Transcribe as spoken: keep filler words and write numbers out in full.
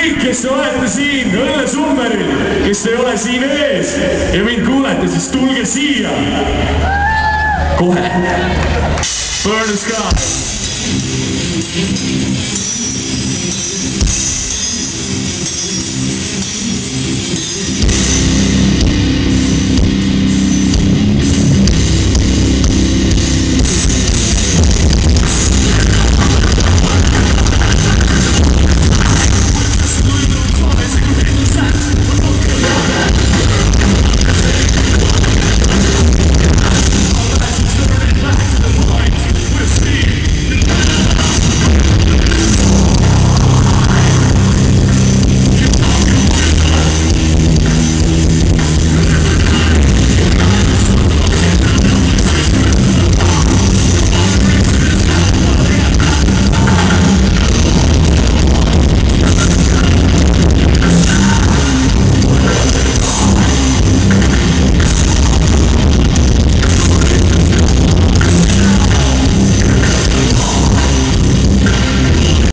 kõik, kes te olete siin Õllesummeril, kes ei ole siin ees ja mind kuulete, siis tulge siia. Kohe. Burn the sky.